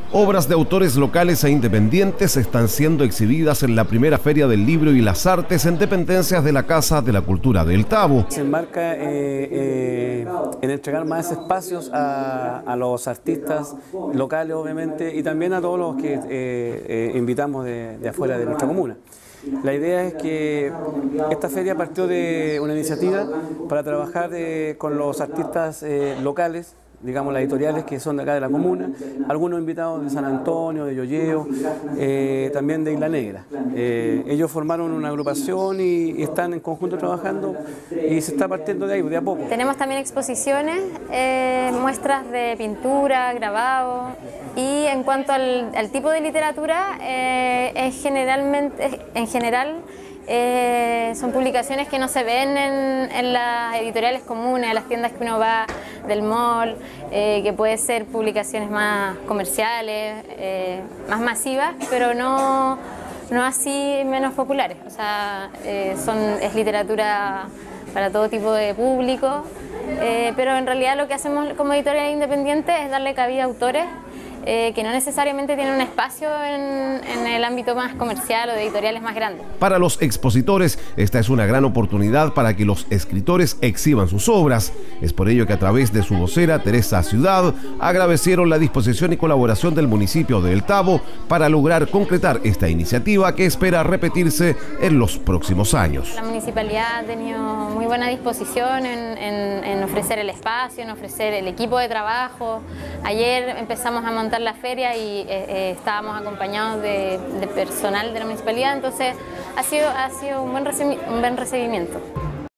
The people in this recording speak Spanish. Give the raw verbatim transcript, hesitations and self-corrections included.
Obras de autores locales e independientes están siendo exhibidas en la primera Feria del Libro y las Artes en dependencias de la Casa de la Cultura del Tabo. Se enmarca eh, eh, en entregar más espacios a, a los artistas locales, obviamente, y también a todos los que eh, eh, invitamos de, de afuera de nuestra comuna. La idea es que esta feria partió de una iniciativa para trabajar eh, con los artistas eh, locales, digamos las editoriales que son de acá de la comuna, algunos invitados de San Antonio, de Yoyeo, eh, también de Isla Negra. Eh, ellos formaron una agrupación y, y están en conjunto trabajando y se está partiendo de ahí, de a poco. Tenemos también exposiciones, eh, muestras de pintura, grabado, y en cuanto al, al tipo de literatura, eh, es generalmente, en general, Eh, son publicaciones que no se ven en, en las editoriales comunes, en las tiendas que uno va del mall, eh, que puede ser publicaciones más comerciales, eh, más masivas, pero no, no así menos populares. O sea, eh, son, es literatura para todo tipo de público, eh, pero en realidad lo que hacemos como editorial independiente es darle cabida a autores Eh, que no necesariamente tienen un espacio en, en el ámbito más comercial o de editoriales más grandes. Para los expositores, esta es una gran oportunidad para que los escritores exhiban sus obras. Es por ello que a través de su vocera, Teresa Ciudad, agradecieron la disposición y colaboración del municipio de El Tabo para lograr concretar esta iniciativa que espera repetirse en los próximos años. La municipalidad ha tenido muy buena disposición en, en, en ofrecer el espacio, en ofrecer el equipo de trabajo. Ayer empezamos a montar la feria y eh, eh, estábamos acompañados de, de personal de la municipalidad, entonces ha sido, ha sido un buen, un buen recibimiento.